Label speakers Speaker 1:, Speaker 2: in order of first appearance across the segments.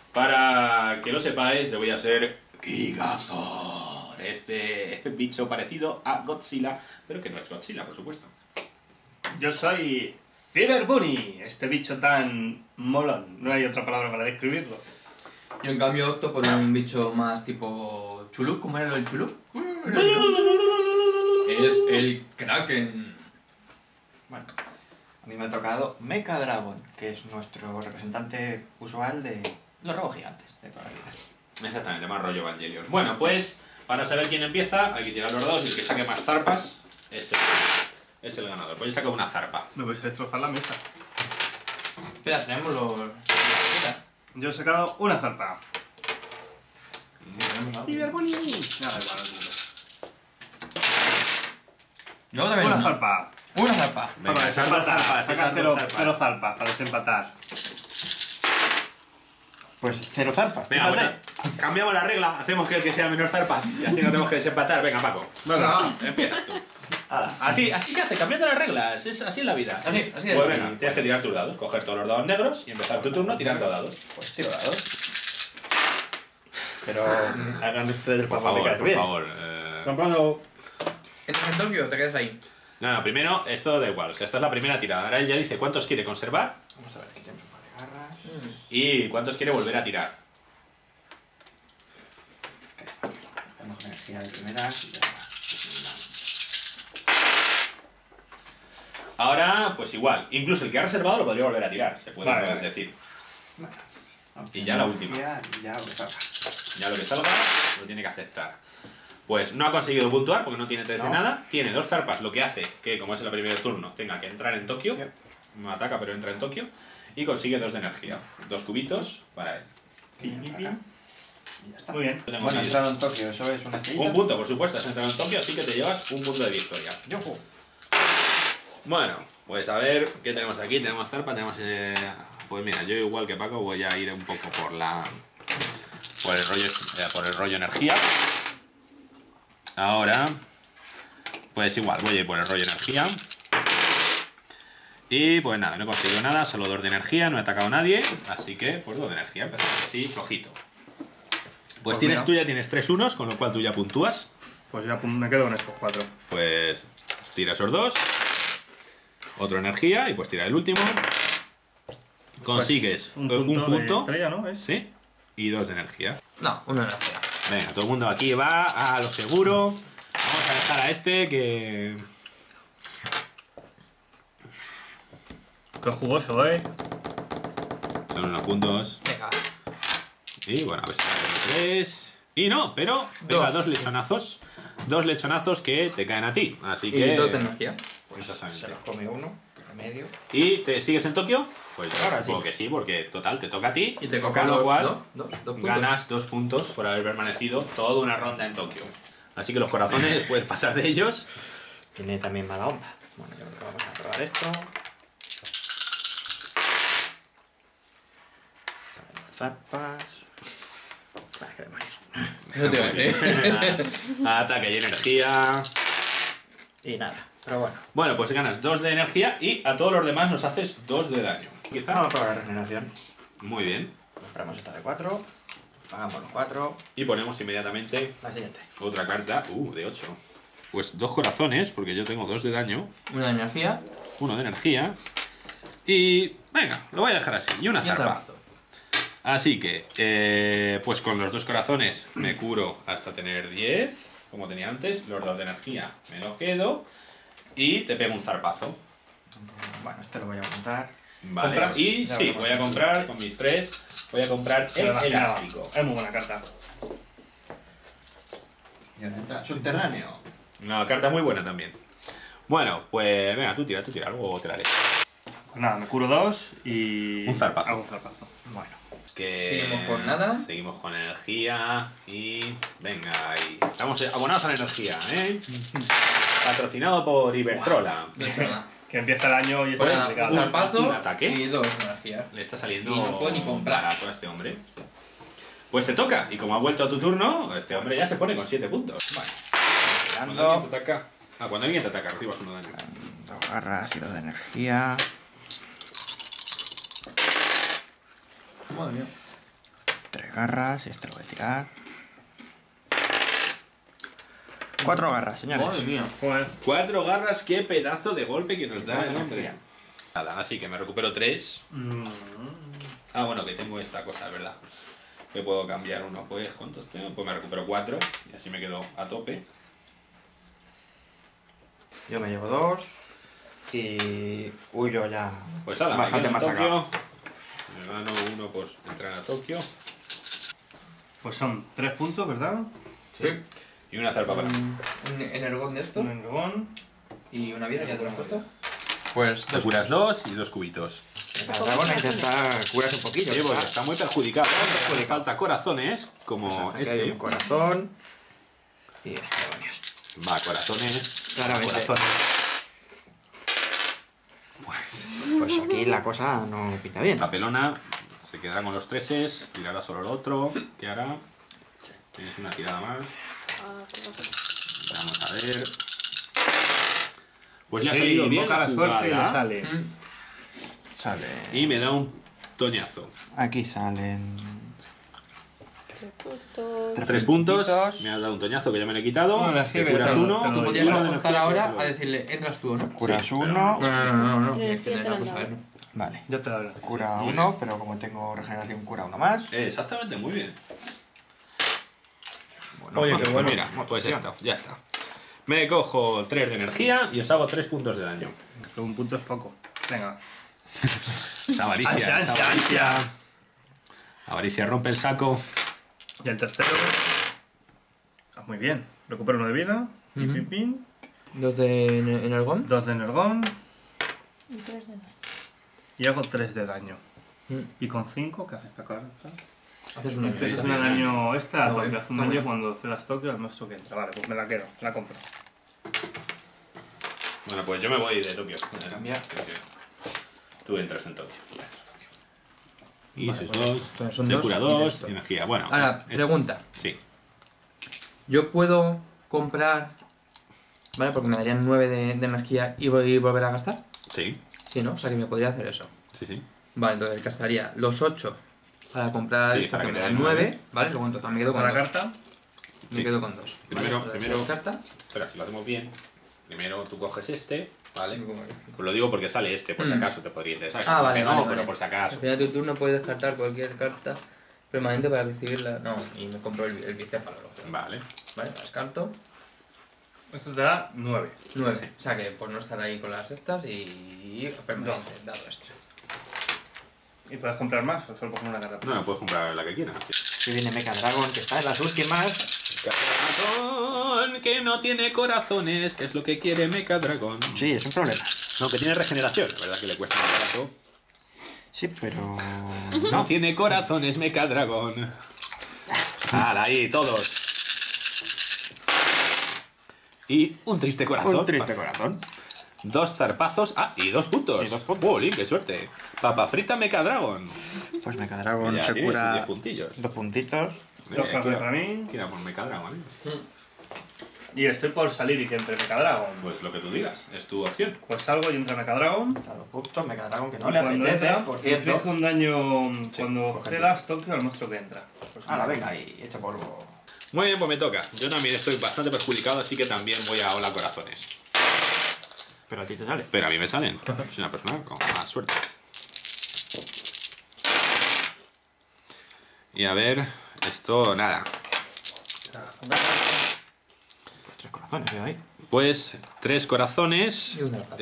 Speaker 1: Para que lo sepáis, yo voy a ser Gigasaur, este bicho parecido a Godzilla, pero que no es Godzilla, por supuesto.
Speaker 2: Yo soy Cyber Bunny, este bicho tan molón. No hay otra palabra para describirlo.
Speaker 3: Yo en cambio opto por un bicho más tipo Chulup. ¿Cómo era lo del Chulup? Que es el Kraken.
Speaker 4: Bueno, a mí me ha tocado Mecha Dragon, que es nuestro representante usual de los robos gigantes de toda la vida.
Speaker 1: Exactamente, más rollo Evangelion. Bueno, pues para saber quién empieza hay que tirar los dados y el que saque más zarpas es el ganador. Pues yo saco una zarpa.
Speaker 2: Me vais a destrozar la mesa.
Speaker 3: Espera, tenemos los...
Speaker 2: Yo he sacado una zarpa.
Speaker 3: Cyber Bunny.
Speaker 2: Nada, igual.
Speaker 3: Yo también
Speaker 2: Una zarpa.
Speaker 3: Una zarpa.
Speaker 1: Venga,
Speaker 2: Para
Speaker 1: esas dos
Speaker 2: desempatar.
Speaker 1: zarpas,
Speaker 2: Saca
Speaker 1: esas dos zarpas.
Speaker 2: cero zarpas para desempatar.
Speaker 4: Pues 0 zarpas.
Speaker 1: Venga,
Speaker 4: fíjate.
Speaker 1: pues cambiamos la regla, hacemos que el que sea menor zarpas y así no tenemos que desempatar. Venga, Paco.
Speaker 3: Venga.
Speaker 1: Empiezas tú.
Speaker 4: Hala.
Speaker 1: Así se hace, cambiando las reglas, es así en la vida.
Speaker 3: Así de
Speaker 1: Pues
Speaker 3: fácil.
Speaker 1: venga, tienes que tirar tus dados, coger todos los dados negros y empezar tu turno tirando dados.
Speaker 4: Pues tiro dados. Pero hagan ustedes el
Speaker 1: Por
Speaker 4: favor de
Speaker 1: favor,
Speaker 4: caer
Speaker 1: por
Speaker 4: bien.
Speaker 1: favor.
Speaker 3: Comprando. ¿Entras en Tokio o te quedas ahí?
Speaker 1: No, primero, esto da igual, o sea, esta es la primera tirada. Ahora él ya dice cuántos quiere conservar
Speaker 4: Vamos a ver, aquí tenemos un par de garras.
Speaker 1: y cuántos quiere volver a tirar.
Speaker 4: Tenemos energía de primeras y ya está.
Speaker 1: Ahora, pues igual, incluso el que ha reservado lo podría volver a tirar, se puede
Speaker 2: Vale, vale.
Speaker 1: decir.
Speaker 4: Bueno,
Speaker 1: Y ya la última.
Speaker 4: Y ya lo que salga.
Speaker 1: Ya lo que salga lo tiene que aceptar. Pues no ha conseguido puntuar porque no tiene 3 de
Speaker 4: No.
Speaker 1: nada. Tiene 2 zarpas, lo que hace que, como es el primer turno, tenga que entrar en Tokio.
Speaker 4: Sí.
Speaker 1: No ataca, pero entra en Tokio. Y consigue 2 de energía. 2 cubitos para él.
Speaker 4: Y ya está.
Speaker 2: Muy bien.
Speaker 1: Yo tengo
Speaker 4: Bueno,
Speaker 1: seis.
Speaker 4: entrado en Tokio, eso es una estrellita.
Speaker 1: Un punto, por supuesto, has entrado en Tokio, así que te llevas un punto de victoria.
Speaker 4: Yojo.
Speaker 1: Bueno, pues a ver qué tenemos aquí. Tenemos zarpa, tenemos... pues mira, yo igual que Paco voy a ir un poco por la... por el rollo energía. Ahora, pues igual, voy a ir por el rollo energía. Y pues nada, no he conseguido nada, solo 2 de energía, no he atacado a nadie. Así que, pues 2 de energía, empezamos así, flojito. Pues
Speaker 2: Pues
Speaker 1: tú ya tienes 3 unos, con lo cual tú ya puntúas.
Speaker 2: Pues ya me quedo con estos 4.
Speaker 1: Pues tira esos 2. Otro energía y pues tira el último. Consigues
Speaker 2: Un
Speaker 1: un
Speaker 2: punto. De
Speaker 1: punto.
Speaker 2: estrella, ¿no? ¿Es?
Speaker 1: Sí. Y 2 de energía.
Speaker 3: No, una energía.
Speaker 1: Venga, todo el mundo aquí va a lo seguro. Vamos a dejar a este que...
Speaker 2: Qué jugoso, ¿eh?
Speaker 1: Son unos puntos.
Speaker 3: Venga.
Speaker 1: Y bueno, a ver si sale 3. Y no, pero venga, 2 lechonazos. 2 lechonazos que te caen a ti. Así
Speaker 3: Y
Speaker 1: que...
Speaker 3: 2 de energía.
Speaker 4: Pues
Speaker 1: Exactamente.
Speaker 4: se los come uno, que remedio.
Speaker 1: ¿Y te sigues en Tokio? Pues yo
Speaker 4: Ahora
Speaker 1: supongo
Speaker 4: sí.
Speaker 1: que sí, porque total, te toca a ti.
Speaker 3: Y te
Speaker 1: con
Speaker 3: cojo
Speaker 1: lo
Speaker 3: los
Speaker 1: cual,
Speaker 3: dos puntos.
Speaker 1: ganas 2 puntos por haber permanecido toda una ronda en Tokio. Así que los corazones puedes pasar de ellos.
Speaker 4: Tiene también mala onda. Bueno, yo creo que vamos a probar esto. Zarpas. Vale, qué demonios.
Speaker 3: Eso te iba a decir.
Speaker 1: Ataque y energía.
Speaker 4: Y nada, pero bueno.
Speaker 1: Bueno, pues ganas 2 de energía y a todos los demás nos haces 2 de daño. Quizá.
Speaker 4: Vamos a probar la regeneración.
Speaker 1: Muy bien.
Speaker 4: Compramos esta de 4. Pagamos los 4.
Speaker 1: Y ponemos inmediatamente
Speaker 4: La siguiente.
Speaker 1: otra carta. De 8. Pues 2 corazones, porque yo tengo 2 de daño.
Speaker 3: Una de energía.
Speaker 1: 1 de energía. Y... venga, lo voy a dejar así. Y una
Speaker 3: Y un
Speaker 1: zarpa.
Speaker 3: zarpazo.
Speaker 1: Así que, pues con los 2 corazones me curo hasta tener 10, como tenía antes. Los 2 de energía me los quedo. Y te pego un zarpazo.
Speaker 4: Bueno, este lo voy a montar.
Speaker 1: Vale.
Speaker 2: ¿Compras?
Speaker 1: Y
Speaker 4: Ya
Speaker 1: sí,
Speaker 4: veremos.
Speaker 1: voy a comprar con mis 3. Voy a comprar
Speaker 2: Se
Speaker 1: el
Speaker 2: me imaginaba.
Speaker 1: elástico.
Speaker 2: Es muy buena carta.
Speaker 4: Y ahora entra subterráneo.
Speaker 1: Una carta muy buena también. Bueno, pues venga, tú tira, algo te la haré.
Speaker 2: Pues nada, me curo 2 y...
Speaker 1: Un zarpazo.
Speaker 2: Hago un zarpazo.
Speaker 4: Bueno.
Speaker 1: Que
Speaker 3: Seguimos con nada.
Speaker 1: Seguimos con energía y... venga, ahí. Estamos abonados a la energía, ¿eh? Patrocinado por Ibertrola.
Speaker 3: No he hecho nada.
Speaker 2: Que empieza el año y
Speaker 3: Por
Speaker 2: está
Speaker 3: eso,
Speaker 2: complicado.
Speaker 3: un zarpazo
Speaker 1: un ataque.
Speaker 3: y 2 de energía.
Speaker 1: Le está saliendo
Speaker 3: Y no puedo ni comprar.
Speaker 1: barato a este hombre. Pues te toca. Y como ha vuelto a tu turno, este hombre ya se pone con 7 puntos. Cuando alguien
Speaker 4: Tirando.
Speaker 1: te ataca... cuando alguien te ataca, recibas 1 daño.
Speaker 4: 2 garras y 2 de energía.
Speaker 3: Madre mía.
Speaker 4: 3 garras y este lo voy a tirar. 4 garras, señores.
Speaker 3: Madre mía.
Speaker 2: Joder.
Speaker 1: 4 garras, qué pedazo de golpe que nos da el hombre. Nada, así que me recupero 3. Ah, bueno, que tengo esta cosa, es verdad. Que puedo cambiar uno. Pues, ¿cuántos tengo? Pues me recupero 4 y así me quedo a tope.
Speaker 4: Yo me llevo 2 y huyo ya.
Speaker 1: Pues ahora, me
Speaker 4: bastante
Speaker 1: quedo en
Speaker 4: machacado.
Speaker 1: Tokio. Me gano uno, pues entrar a Tokio.
Speaker 2: Pues son 3 puntos, ¿verdad?
Speaker 3: Sí.
Speaker 1: Y una zarpa para.
Speaker 3: Un energón de esto
Speaker 2: Un energón.
Speaker 3: y una vida, ya te lo has puesto. Pues
Speaker 1: Te curas 2 y 2 cubitos.
Speaker 4: Mecadragon intenta curarse un poquillo.
Speaker 1: Sí, porque
Speaker 4: ¿verdad?
Speaker 1: está muy perjudicado. Le falta corazones, como
Speaker 4: Aquí hay
Speaker 1: ese.
Speaker 4: un corazón. Y demonios.
Speaker 1: Va, corazones.
Speaker 4: Claramente.
Speaker 1: Corazones. Pues.
Speaker 4: Pues aquí la cosa no pinta bien.
Speaker 1: Papelona. Se quedará con los 3s. Tirará solo el otro. ¿Qué hará? Tienes una tirada más. Vamos a ver. Pues ya ha salido bien
Speaker 2: invoca
Speaker 1: la
Speaker 2: la suerte y le
Speaker 1: jugada.
Speaker 2: sale.
Speaker 4: Sale.
Speaker 1: Y me da un toñazo.
Speaker 4: Aquí salen
Speaker 1: 3 puntos.
Speaker 4: puntitos.
Speaker 1: Me ha dado un toñazo que ya me lo he quitado.
Speaker 2: Bueno, así
Speaker 1: Te
Speaker 2: que
Speaker 1: curas
Speaker 2: te lo-
Speaker 1: uno.
Speaker 2: te lo
Speaker 3: Tú
Speaker 2: doy.
Speaker 3: podrías
Speaker 1: Una de
Speaker 3: apuntar
Speaker 1: energía,
Speaker 3: ahora
Speaker 1: pero-
Speaker 3: a decirle, entras tú, ¿no?
Speaker 4: Curas
Speaker 1: Sí, pero-
Speaker 4: uno.
Speaker 3: No.
Speaker 5: Sí,
Speaker 3: Tienes que
Speaker 5: sí,
Speaker 3: tener
Speaker 5: te
Speaker 3: la
Speaker 5: lo han
Speaker 3: cosa,
Speaker 5: dado.
Speaker 3: ¿no?
Speaker 4: Vale.
Speaker 2: Ya te doy.
Speaker 4: Cura uno, pero como tengo regeneración, cura uno más.
Speaker 1: Exactamente, muy bien.
Speaker 4: Bueno,
Speaker 2: Oye, qué
Speaker 1: Pues
Speaker 2: bueno.
Speaker 1: mira, pues
Speaker 4: Opción.
Speaker 1: esto, ya está. Me cojo 3 de energía y os hago 3 puntos de daño.
Speaker 2: Que un punto es poco. Venga.
Speaker 1: Esa avaricia,
Speaker 2: Ansia,
Speaker 1: esa
Speaker 2: ansia,
Speaker 1: avaricia.
Speaker 2: ansia.
Speaker 1: Avaricia rompe el saco.
Speaker 2: Y el tercero. Ah, muy bien. Recupero 1 de vida. Y
Speaker 3: Ujú.
Speaker 2: pin pin.
Speaker 3: 2 de energón.
Speaker 2: 2 de energón.
Speaker 5: Y 3 de más.
Speaker 2: Y hago 3 de daño.
Speaker 3: Mm.
Speaker 2: Y con 5, ¿qué hace esta carta?
Speaker 3: Haces una
Speaker 1: Sí,
Speaker 2: Es
Speaker 1: sí,
Speaker 2: un
Speaker 1: sí.
Speaker 2: daño extra a
Speaker 3: Está
Speaker 2: Tokio.
Speaker 3: bien,
Speaker 2: Hace un
Speaker 3: está
Speaker 2: daño
Speaker 3: bien.
Speaker 2: cuando cedas Tokio al monstruo que entra. Vale, pues me la quedo. La compro.
Speaker 1: Bueno, pues yo me voy de Tokio.
Speaker 4: Cambia.
Speaker 1: Tú entras en Tokio. Y
Speaker 2: Vale,
Speaker 1: sus
Speaker 2: pues,
Speaker 1: 2.
Speaker 3: son
Speaker 1: Se
Speaker 3: dos
Speaker 1: cura
Speaker 3: y
Speaker 1: 2
Speaker 3: esto.
Speaker 1: y energía. Bueno,
Speaker 3: Ahora, pregunta.
Speaker 1: sí.
Speaker 3: Yo puedo comprar, ¿vale? Porque me darían 9 de energía y volver a gastar.
Speaker 1: Sí,
Speaker 3: Sí, ¿no? O sea que me podría hacer eso.
Speaker 1: sí, sí.
Speaker 3: Vale, entonces gastaría los 8 para comprar
Speaker 1: Sí,
Speaker 3: esto
Speaker 1: para
Speaker 3: que
Speaker 1: que
Speaker 3: me
Speaker 1: te
Speaker 3: dan
Speaker 1: den
Speaker 3: 9,
Speaker 1: 9.
Speaker 3: ¿vale? Luego en total me quedo con
Speaker 2: Cojo la
Speaker 3: 2.
Speaker 2: carta.
Speaker 3: Me
Speaker 1: Sí.
Speaker 3: quedo con 2.
Speaker 1: Primero-
Speaker 3: carta.
Speaker 1: Espera, si lo hacemos bien. Primero tú coges este, ¿vale?
Speaker 3: Me como-
Speaker 1: Pues lo digo porque sale este, por si acaso te podría interesar.
Speaker 3: Ah, vale,
Speaker 1: Que no,
Speaker 3: vale,
Speaker 1: pero
Speaker 3: vale.
Speaker 1: por si
Speaker 3: Al
Speaker 1: acaso.
Speaker 3: final de tu turno puedes descartar cualquier carta permanente para recibirla. No, y me compro el bicéfalo.
Speaker 1: Vale.
Speaker 3: Vale, la descarto.
Speaker 2: Esto te da 9.
Speaker 3: 9.
Speaker 1: Sí.
Speaker 3: O sea que por no estar ahí con las estas y permanente, dado extra.
Speaker 2: ¿Y puedes comprar más o solo coger una carta?
Speaker 1: No, puedes comprar la que quieras.
Speaker 4: Aquí viene Mecadragon, que está en las últimas.
Speaker 1: Dragón que no tiene corazones, que es lo que quiere Mecha Dragón.
Speaker 4: Sí, es un problema.
Speaker 1: No, que tiene regeneración, la verdad que le cuesta un barato.
Speaker 4: Sí, pero.
Speaker 1: No tiene corazones Mecha Dragón. ¡Hala, ahí, todos! Y un triste corazón.
Speaker 4: Un triste corazón.
Speaker 1: 2 zarpazos. Ah, y 2 puntos.
Speaker 4: Y 2 puntos.
Speaker 1: ¡Jolín, qué suerte! Papa frita Mecha Dragon.
Speaker 4: Pues Mecadragon
Speaker 1: Ya
Speaker 4: se
Speaker 1: tienes
Speaker 4: cura
Speaker 1: 10 puntillos.
Speaker 4: 2 puntitos.
Speaker 2: 2 cartas para mí.
Speaker 1: Quiera por Mecha Dragon, ¿eh?
Speaker 2: Y estoy por salir y que entre Mecadragon.
Speaker 1: Pues lo que tú digas, es tu opción.
Speaker 2: Pues salgo y entra Mecadragon.
Speaker 4: Está 2 puntos. Mecadragon que no
Speaker 2: Y
Speaker 4: le
Speaker 2: cuando
Speaker 4: apetece,
Speaker 2: entra,
Speaker 4: por
Speaker 2: inflige
Speaker 4: cierto.
Speaker 2: un daño
Speaker 1: Sí,
Speaker 2: cuando
Speaker 4: por
Speaker 2: cedas Tokio al monstruo que entra. Pues
Speaker 4: Ahora, venga, ahí, echa polvo.
Speaker 1: Muy bien, pues me toca. Yo también estoy bastante perjudicado, así que también voy a Hola Corazones.
Speaker 4: Pero a ti te sale.
Speaker 1: Pero a mí me salen. Soy una persona con más suerte. Y a ver, esto nada.
Speaker 4: Pues 3 corazones, veo ahí.
Speaker 1: Pues 3 corazones,
Speaker 3: Y una pata.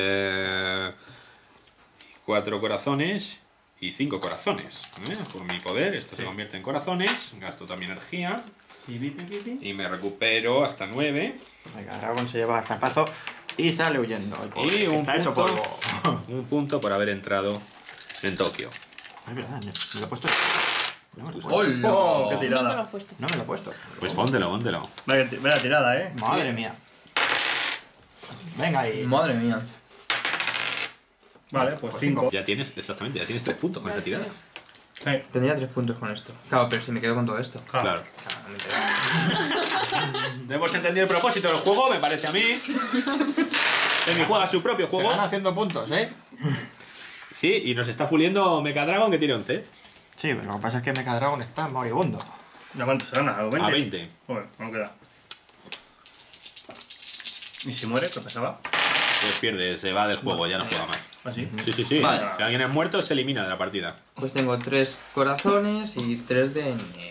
Speaker 1: 4 corazones y 5 corazones. Por mi poder, esto se convierte en corazones. Gasto también energía y me recupero hasta 9.
Speaker 4: Mecadragon se lleva el zarpazo y sale huyendo. El pobre,
Speaker 1: Y
Speaker 4: que
Speaker 1: un
Speaker 4: está hecho
Speaker 1: punto.
Speaker 4: polvo.
Speaker 1: Un punto por haber entrado en Tokio.
Speaker 4: Es verdad, me lo he puesto. No me lo he puesto.
Speaker 3: ¡Hola!
Speaker 2: ¡Oh, qué
Speaker 5: ¿Dónde te lo
Speaker 2: tirada!
Speaker 5: has puesto?
Speaker 4: No me lo he puesto.
Speaker 1: Pues póntelo, póntelo.
Speaker 2: Vaya tirada, ¿eh?
Speaker 4: Madre mía. Venga ahí.
Speaker 3: Madre mía.
Speaker 2: Vale, pues
Speaker 4: Pues
Speaker 2: 5.
Speaker 1: Ya tienes, exactamente, ya tienes 3 puntos con esa tirada.
Speaker 2: Sí.
Speaker 3: Tendría 3 puntos con esto. Claro, pero si me quedo con todo esto.
Speaker 1: Claro.
Speaker 3: Claramente.
Speaker 1: No hemos entendido el propósito del juego, me parece a mí. Emi juega su propio
Speaker 4: Se van
Speaker 1: juego.
Speaker 4: haciendo puntos, ¿eh?
Speaker 1: Sí, y nos está fuliendo Mecha Dragon que tiene 11.
Speaker 4: Sí, pero lo que pasa es que Mecha Dragon está moribundo.
Speaker 2: ¿Ya cuánto serán? ¿A 20?
Speaker 1: A 20.
Speaker 2: Joder, no queda. ¿Y si muere? ¿Qué pasaba?
Speaker 1: Pues pierde, se va del juego, ya no juega más.
Speaker 2: ¿Ah, sí?
Speaker 1: Sí.
Speaker 3: Vale.
Speaker 1: Si alguien es muerto, se elimina de la partida.
Speaker 3: Pues tengo 3 corazones y 3 de energía.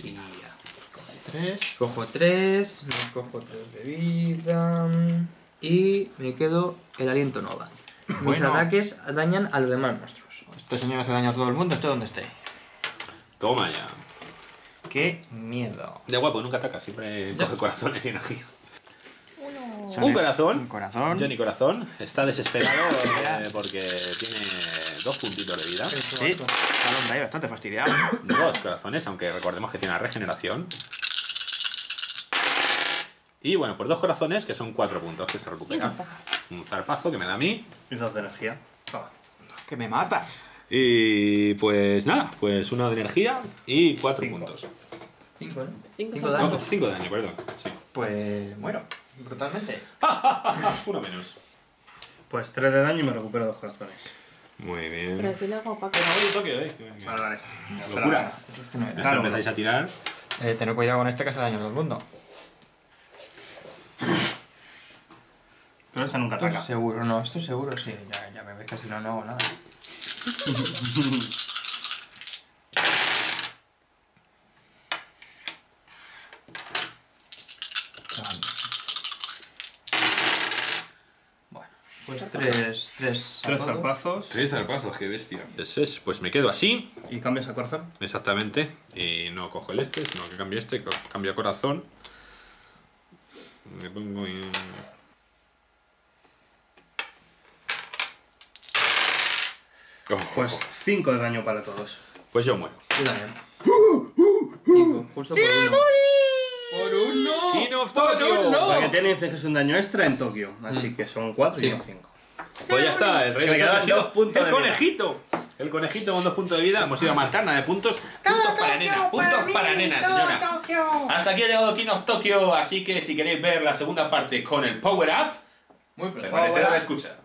Speaker 4: 3.
Speaker 3: Cojo 3, me cojo 3 de vida y me quedo el aliento nova. Mis
Speaker 4: Bueno.
Speaker 3: ataques dañan a los demás monstruos.
Speaker 4: Este señor hace daño a todo el mundo, esté donde esté.
Speaker 1: Toma ya.
Speaker 4: ¡Qué miedo!
Speaker 1: De guapo, nunca ataca, siempre
Speaker 3: Ya.
Speaker 1: coge corazones y energía.
Speaker 5: Uno.
Speaker 4: Sale
Speaker 1: Un corazón.
Speaker 4: Un corazón.
Speaker 1: Johnny Corazón está desesperado porque tiene 2 puntitos de vida.
Speaker 4: Sí, está el hombre ahí bastante fastidiado.
Speaker 1: 2 corazones, aunque recordemos que tiene la regeneración. Y bueno, por 2 corazones, que son 4 puntos que se recupera. Un zarpazo que me da a mí.
Speaker 2: Y 2 de energía. Ah.
Speaker 4: ¡Que me mata!
Speaker 1: Y pues nada, pues 1 de energía y 4
Speaker 2: 5.
Speaker 1: puntos.
Speaker 3: 5, ¿no?
Speaker 5: 5
Speaker 3: 5
Speaker 1: No,
Speaker 3: daños.
Speaker 1: 5 de daño, perdón. Sí.
Speaker 4: Pues muero, brutalmente.
Speaker 1: 1 menos.
Speaker 2: Pues 3 de daño y me recupero 2 corazones.
Speaker 1: Muy
Speaker 5: Pero
Speaker 1: bien.
Speaker 5: decirle algo opaco.
Speaker 2: Vale, vale.
Speaker 1: Locura.
Speaker 3: Este no era.
Speaker 1: Ya
Speaker 2: Claro.
Speaker 1: empezáis a tirar.
Speaker 4: Tened cuidado con este que hace daño a todo el mundo.
Speaker 2: Pero este nunca
Speaker 3: Esto
Speaker 2: ataca.
Speaker 3: es seguro, no, esto es seguro, sí. Ya me ves que si no, no hago nada. Bueno, pues 3
Speaker 2: 3 zarpazos.
Speaker 1: 3 zarpazos, qué bestia. Pues me quedo así.
Speaker 2: ¿Y cambias a corazón?
Speaker 1: Exactamente. Y no cojo el este, sino que cambio este, cambio a corazón. Me pongo en... Oh,
Speaker 2: Pues 5 de daño para todos.
Speaker 1: pues yo muero.
Speaker 3: Yo también. 5, justo por uno. ¡Por uno!
Speaker 1: King of
Speaker 3: ¡Por
Speaker 1: Tokyo.
Speaker 3: uno!
Speaker 2: Porque tiene infliges un daño extra en Tokio. Así que son 4 y
Speaker 3: Sí.
Speaker 2: no 5.
Speaker 1: Pues ya está, el rey
Speaker 2: Que
Speaker 1: de
Speaker 2: le quedan
Speaker 1: Tokio ha sido
Speaker 2: 2 puntos
Speaker 1: el
Speaker 2: de vida.
Speaker 1: conejito. El conejito con 2 puntos de vida. Hemos ido a matar nada de puntos. Puntos para nena. Puntos para nena, señora. Hasta aquí ha llegado King of Tokyo. Así que si queréis ver la segunda parte con el Power Up,
Speaker 3: Muy
Speaker 1: me
Speaker 3: pronto.
Speaker 1: parecerá la escucha.